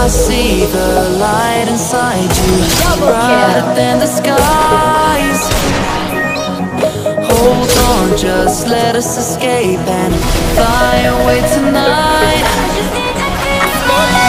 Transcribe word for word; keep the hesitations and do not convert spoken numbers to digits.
I see the light inside you, brighter than the skies. Hold on, just let us escape and fly away tonight.